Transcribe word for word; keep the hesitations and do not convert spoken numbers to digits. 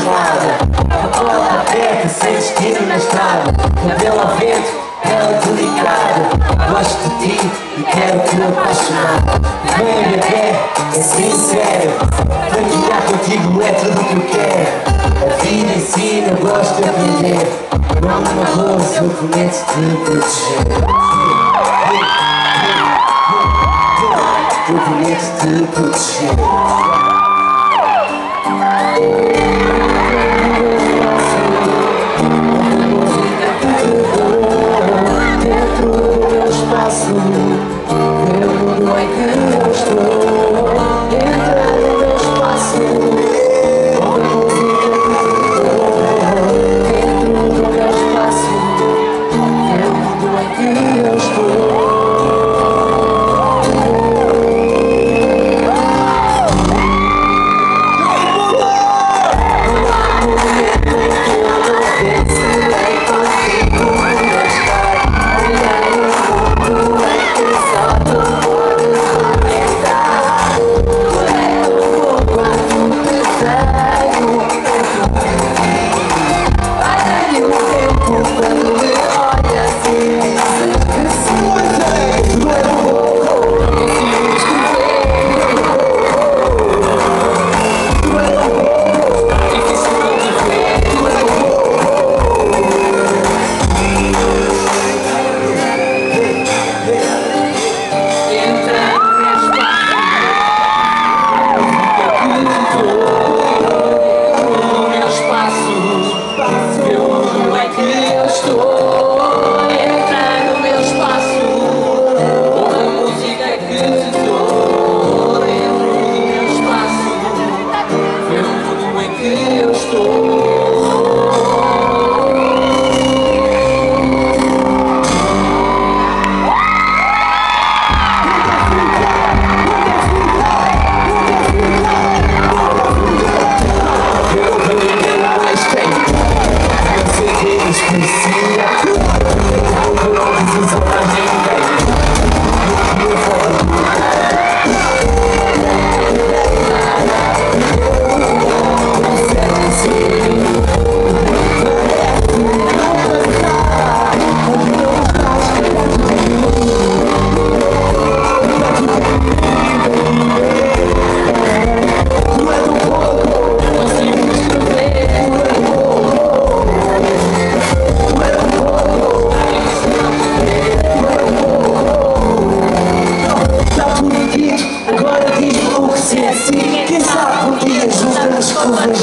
mais nada. A porta aberta, sem destino na estrada. Cabelo ao vento, ela delicada. Gosto de ti e quero te apaixonar. Vem a pé, é sincero. Caminhar contigo é tudo o que eu quero. A vida ensina, eu gosto de aprender. Não me arroz, eu prometo te proteger. Eu prometo te proteger. Quem sabe um dia juntamos com